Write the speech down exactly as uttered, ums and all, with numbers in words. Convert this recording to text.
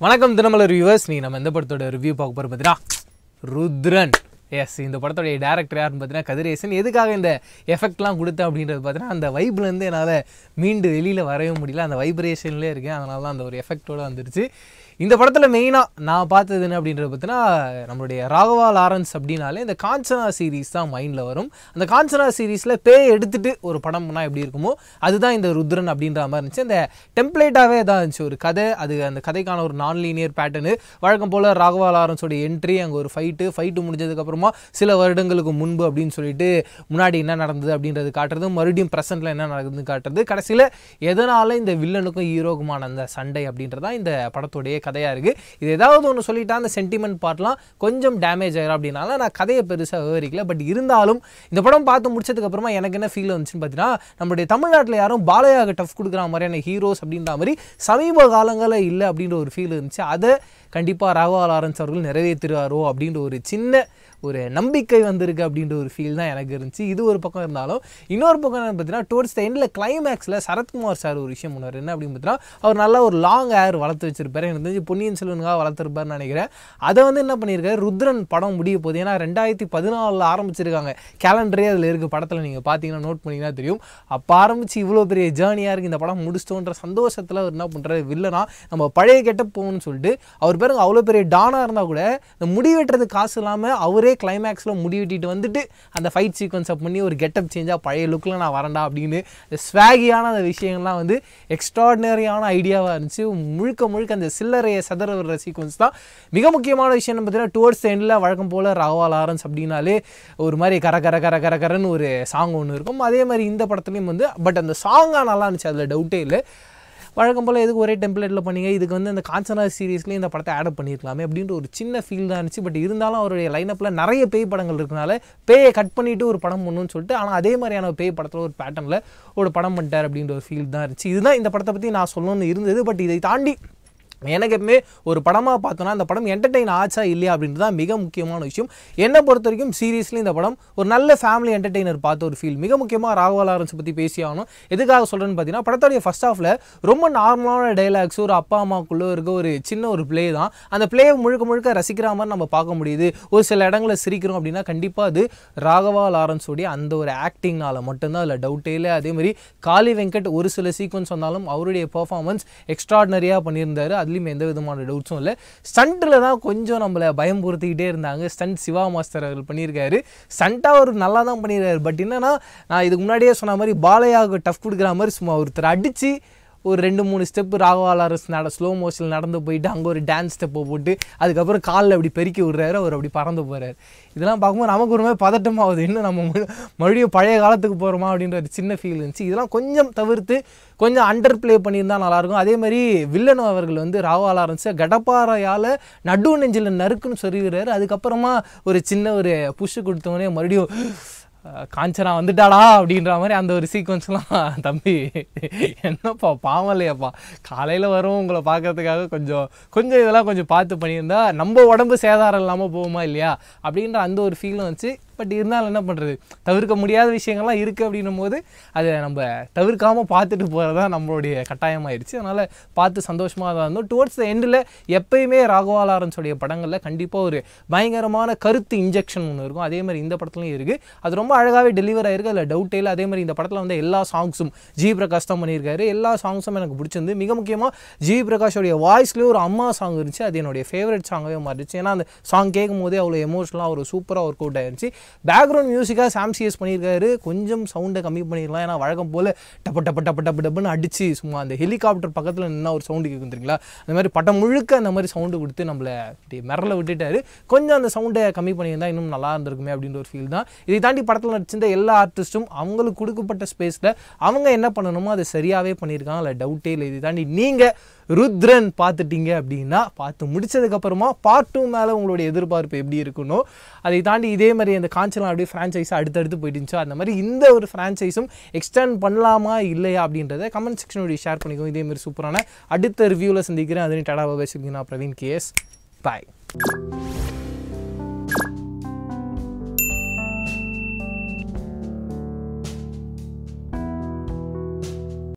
வணக்கம் தினமலர் வியூவர்ஸ். நீ நம்ம எந்த படத்தோட ரிவ்யூ பார்க்க போகிறோம் பார்த்தீங்கன்னா ருத்ரன். எஸ், இந்த படத்தோடைய டேரக்டர் யாருன்னு பார்த்தீங்கன்னா கதிரேசன். எதுக்காக இந்த எஃபெக்ட்லாம் கொடுத்தேன் அப்படின்றது பார்த்தீங்கன்னா அந்த வைப்லேருந்து என்னால் மீண்டு வெளியில் வரவே முடியல. அந்த வைப்ரேஷன்லேயே இருக்கேன். அதனால தான் அந்த ஒரு எஃபெக்டோடு வந்துருச்சு. இந்த படத்தில் மெயினாக நான் பார்த்தது என்ன அப்படின்றது பார்த்தீங்கன்னா நம்மளுடைய ராகவா லாரன்ஸ் அப்படின்னாலே இந்த காஞ்சனா சீரீஸ் தான் மைண்டில் வரும். அந்த காஞ்சனா சீரீஸில் பேய் எடுத்துகிட்டு ஒரு படம்னா எப்படி இருக்குமோ அதுதான் இந்த ருத்ரன் அப்படின்ற மாதிரி இருந்துச்சு. அந்த டெம்ப்ளேட்டாகவே தான் இருந்துச்சு ஒரு கதை. அது அந்த கதைக்கான ஒரு நான் லீனியர் பேட்டர்னு. வழக்கம் போல் ராகவா லாரன்ஸோட என்ட்ரி, அங்கே ஒரு ஃபைட்டு ஃபைட்டு முடிஞ்சதுக்கப்புறமா சில வருடங்களுக்கு முன்பு அப்படின்னு சொல்லிட்டு முன்னாடி என்ன நடந்தது அப்படின்றது காட்டுறது, மறுபடியும் ப்ரெசென்ட்டில் என்ன நடக்குதுன்னு காட்டுறது, கடைசியில் எதனால் இந்த வில்லனுக்கும் ஹீரோக்குமான அந்த சண்டை அப்படின்றதான் இந்த படத்தோடைய கதையாக இருக்குது. இது ஏதாவது ஒன்று சொல்லிட்டா அந்த சென்டிமெண்ட் பார்ட்லாம் கொஞ்சம் டேமேஜ் ஆகிடும் அப்படின்னால நான் கதையை பெருசாக விவரிக்கல. பட் இருந்தாலும் இந்த படம் பார்த்து முடிச்சதுக்கப்புறமா எனக்கு என்ன ஃபீல் வந்துச்சுன்னு பார்த்தீங்கன்னா, நம்மளுடைய தமிழ்நாட்டில் யாரும் பாலையாக டஃப் கொடுக்குற மாதிரியான ஹீரோஸ் அப்படின்ற மாதிரி சமீப காலங்களில் இல்லை அப்படின்ற ஒரு ஃபீல் இருந்துச்சு. அதை கண்டிப்பாக ராகவா லாரன்ஸ் அவர்கள் நிறைவேற்றுவாரோ அப்படின்ற ஒரு சின்ன ஒரு நம்பிக்கை வந்திருக்கு அப்படின்ற ஒரு ஃபீல் தான் எனக்கு இருந்துச்சு. இது ஒரு பக்கம் இருந்தாலும் இன்னொரு பக்கம் என்ன பார்த்தீங்கன்னா, டுவர்ட்ஸ் த எண்டில் கிளைமேக்ஸில் சரத்குமார் சார் ஒரு விஷயம் பண்ணுவார். என்ன அப்படின்னு பார்த்தீங்கன்னா, அவர் நல்லா ஒரு லாங் ஹேர் வளர்த்து வச்சிருப்பாரு. எனக்கு தெரிஞ்சு பொன்னியின் செல்வனுக்காக வளர்த்துருப்பாருன்னு நினைக்கிறேன். அதை வந்து என்ன பண்ணியிருக்காரு, ருத்ரன் படம் முடிய போகுது. ஏன்னா ரெண்டாயிரத்தி பதினாலில் ஆரம்பிச்சிருக்காங்க. கேலண்டரே அதில் இருக்குது. படத்தில் நீங்கள் பார்த்தீங்கன்னா நோட் பண்ணிங்கன்னா தெரியும். அப்போ ஆரம்பித்து இவ்வளோ பெரிய ஜேர்னியாக இருக்குது. இந்த படம் முடிச்சிட்டோன்ற சந்தோஷத்தில் அவர் என்ன பண்ணுறாரு, வில்லனா நம்ம பழைய கெட்ட போகணும்னு சொல்லிட்டு அவர் பேருங்க அவ்வளோ பெரிய டானாக இருந்தால் கூட இந்த முடிவெட்டுறது காசு இல்லாமல் அவரே கிளைமேக்ஸில் முடிவெட்டிட்டு வந்துட்டு அந்த ஃபைட் சீக்வன்ஸை பண்ணி ஒரு கெட்டப் சேஞ்சாக பழைய லுக்கில் நான் வரண்டா அப்படின்னு இந்த ஸ்வாகியான அந்த விஷயங்கள்லாம் வந்து எக்ஸ்ட்ராடினரியான ஐடியாவாக இருந்துச்சு. முழுக்க முழுக்க அந்த சில்லறையை சதற வர்ற சீக்வன்ஸ் தான் மிக முக்கியமான விஷயம். பார்த்தீங்கன்னா டுவர்ட்ஸ் எண்டில் வழக்கம் போல் ராகவா லாரன்ஸ் அப்படின்னாலே ஒரு மாதிரி கர கர கர கர கரன்னு ஒரு சாங் ஒன்று இருக்கும். அதே மாதிரி இந்த படத்துலையும் வந்து பட் அந்த சாங்காக நல்லா இருந்துச்சு, அதில் டவுட்டே இல்லை. வழக்கம் போல் எதுக்கு ஒரே டெம்ப்ளேட்டில் பண்ணீங்க, இதுக்கு வந்து அந்த காஞ்சனா சீரீஸ்லேயும் இந்த படத்தை ஆட் பண்ணியிருக்கலாமே அப்படின்ற ஒரு சின்ன ஃபீல் தான் இருந்துச்சு. பட் இருந்தாலும் அவருடைய லைனப்பில் நிறைய பேய் படங்கள் இருக்கனால பேயை கட் பண்ணிவிட்டு ஒரு படம் பண்ணணும்னு சொல்லிட்டு, ஆனால் அதே மாதிரியான பேய் படத்தில் ஒரு பேட்டர்னில் ஒரு படம் பண்ணிட்டார் அப்படின்ற ஒரு ஃபீல் தான் இருந்துச்சு. இதுதான் இந்த படத்தை பற்றி நான் சொல்லணும்னு இருந்தது. பட் இதை தாண்டி எனக்கு எப்பவுமே ஒரு படமாக பார்த்தோன்னா அந்த படம் என்டர்டெயின் ஆச்சா இல்லையா அப்படின்றது தான் மிக முக்கியமான விஷயம். என்னை பொறுத்த வரைக்கும் சீரியஸ்லி இந்த படம் ஒரு நல்ல ஃபேமிலி என்டர்டெய்னர் பார்த்த ஒரு ஃபீல். மிக முக்கியமாக ராகவா லாரன்ஸ் பற்றி பேசி ஆகணும். எதுக்காக சொல்கிறேன்னு பார்த்தீங்கன்னா, படத்தோடைய ஃபர்ஸ்ட் ஹாஃபில் ரொம்ப நார்மலான டைலாக்ஸ், ஒரு அப்பா அம்மாக்குள்ளே இருக்க ஒரு சின்ன ஒரு பிளே தான். அந்த பிளேயை முழுக்க முழுக்க ரசிக்கிற மாதிரி நம்ம பார்க்க முடியுது. ஒரு சில இடங்களில் சிரிக்கிறோம் அப்படின்னா கண்டிப்பாக அது ராகவா லாரன்ஸோடைய அந்த ஒரு ஆக்டிங்னால மட்டும்தான், அதில் டவுட்டே இல்லை. அதே மாதிரி காளி வெங்கட் ஒரு சில சீக்வன்ஸ் வந்தாலும் அவருடைய பெர்ஃபார்மன்ஸ் எக்ஸ்ட்ராடினரியாக பண்ணியிருந்தார். எந்த விதமான டவுட்ஸும் இல்லை. ஸ்டண்ட்டில் தான் கொஞ்சம் நம்மளை பயம் பொறுத்துக்கிட்டே இருந்தாங்க. ஸ்டண்ட் சிவா மாஸ்டர் அவர்கள் பண்ணியிருக்காரு. ஸ்டண்ட்டாக அவர் நல்லா தான் பண்ணியிருக்காரு. பட் என்னன்னா, நான் இதுக்கு முன்னாடியே சொன்ன மாதிரி பாலையாக டஃப் கொடுக்குற மாதிரி சும்மா ஒருத்தர் அடித்து ஒரு ரெண்டு மூணு ஸ்டெப்பு ராகவா லாரன்ஸ் நட ஸ்லோ மோஷனில் நடந்து போயிட்டு அங்கே ஒரு டான்ஸ் ஸ்டெப்பை போட்டு அதுக்கப்புறம் காலில் அப்படி பெருக்கி விடுறாரு, அவர் அப்படி பறந்து போகிறார். இதெல்லாம் பார்க்கும்போது நமக்கு ஒரு மாதிரி பதட்டமாகுது. இன்னும் நம்ம மறுபடியும் பழைய காலத்துக்கு போகிறோமா அப்படின்ற ஒரு சின்ன ஃபீல் இருந்துச்சு. இதெல்லாம் கொஞ்சம் தவிர்த்து கொஞ்சம் அண்டர் பிளே பண்ணியிருந்தால் நல்லாயிருக்கும். அதே மாதிரி வில்லன் அவர்கள் வந்து ராகவா லாரன்ஸை கடப்பாறையால் நடு நெஞ்சில் நறுக்குன்னு சொல்லிடுறாரு. அதுக்கப்புறமா ஒரு சின்ன ஒரு புஷ் கொடுத்தவொடனே மறுபடியும் காஞ்சனா வந்துட்டாடா அப்படின்ற மாதிரி அந்த ஒரு சீக்வன்ஸ்லாம் தம்பி என்னப்பா பாவம் இல்லையாப்பா, காலையில் வரும் உங்களை பார்க்கறதுக்காக கொஞ்சம் கொஞ்சம் இதெல்லாம் கொஞ்சம் பார்த்து பண்ணியிருந்தா நம்ம உடம்பு சேதாரம் இல்லாமல் போகுமா இல்லையா அப்படின்ற அந்த ஒரு ஃபீலும் வந்துச்சு. பட் இருந்தாலும் என்ன பண்ணுறது, தவிர்க்க முடியாத விஷயங்கள்லாம் இருக்குது அப்படின்னும் போது அதை நம்ம தவிர்க்காமல் பார்த்துட்டு போகிறது தான் நம்மளுடைய கட்டாயமாகிடுச்சு. அதனால் பார்த்து சந்தோஷமாக தான் இருந்தோம். டுவர்ட்ஸ் த எண்டில் எப்பயுமே ராகவா லாரன்ஸோடைய படங்களில் கண்டிப்பாக ஒரு பயங்கரமான கருத்து இன்ஜெக்ஷன் ஒன்று இருக்கும். அதே மாதிரி இந்த படத்துலையும் இருக்குது. அது ரொம்ப அழகாகவே டெலிவர் ஆகிருக்கு, அதில் டவுட்டே இல்லை. அதே மாதிரி இந்த படத்தில் வந்து எல்லா சாங்ஸும் ஜி பிரகாஷ் தான் பண்ணியிருக்காரு. எல்லா சாங்ஸும் எனக்கு பிடிச்சிருந்து. மிக முக்கியமாக ஜி பிரகாஷோடைய வாய்ஸ்லேயே ஒரு அம்மா சாங் இருந்துச்சு. அது என்னுடைய ஃபேவரட் சாங்காகவே மாறிடுச்சு. ஏன்னா அந்த சாங் கேட்கும் போதே அவ்வளோ எமோஷனலாக ஒரு சூப்பராக ஒர்க் அவுட் ஆயிருந்துச்சு. பேக்ரவுண்ட் மியூசிக்காக சாம் சிஎஸ் பண்ணியிருக்காரு. கொஞ்சம் சவுண்டை கம்மி பண்ணிடலாம். ஏன்னா வழக்கம் போல் டப்பு டப்பு டப்பு டப்பு டப்புன்னு அடிச்சு சும்மா அந்த ஹெலிகாப்டர் பக்கத்தில் நின்னா ஒரு சவுண்டு கேட்கும் தெரியுங்களா, அந்த மாதிரி படம் முழுக்க அந்த மாதிரி சவுண்டு கொடுத்து நம்மளை மிரள விட்டுட்டாரு. கொஞ்சம் அந்த சவுண்டை கம்மி பண்ணியிருந்தா இன்னும் நல்லா இருந்திருக்குமே அப்படின்ற ஒரு ஃபீல் தான். இதை தாண்டி படத்தில் நடிச்சிருந்த எல்லா ஆர்டிஸ்ட்டும் அவங்களுக்கு கொடுக்கப்பட்ட ஸ்பேஸில் அவங்க என்ன பண்ணணுமோ அதை சரியாகவே பண்ணியிருக்காங்க, அதில் டவுட்டே இல்லை. இதை தாண்டி நீங்கள் ருத்ரன் பார்த்துட்டீங்க அப்படின்னா பார்த்து முடிச்சதுக்கப்புறமா பார்ட் டூ மேலே உங்களுடைய எதிர்பார்ப்பு எப்படி இருக்கணும். அதை தாண்டி இதே மாதிரி அந்த காஞ்சனா அப்படியே ஃப்ரான்ச்சைஸாக அடுத்தடுத்து போயிட்டுச்சோ அந்த மாதிரி இந்த ஒரு ஃப்ரான்ச்சைஸும் எக்ஸ்டெண்ட் பண்ணலாமா இல்லையா அப்படின்றத கமெண்ட் செக்ஷனோட ஷேர் பண்ணிக்கோங்க. இதேமாதிரி சூப்பரான அடுத்த ரிவ்யூவில் சந்திக்கிறேன். அதனை டடா பாபாய். நான் பிரவீன் கேஎஸ். பாய்.